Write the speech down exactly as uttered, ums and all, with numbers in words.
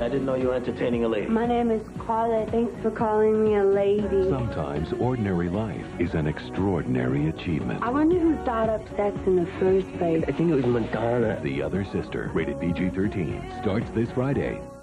I didn't know you were entertaining a lady. My name is Carla. Thanks for calling me a lady. Sometimes ordinary life is an extraordinary achievement. I wonder who thought up sex in the first place. I think it was Madonna. The Other Sister, rated P G thirteen, starts this Friday.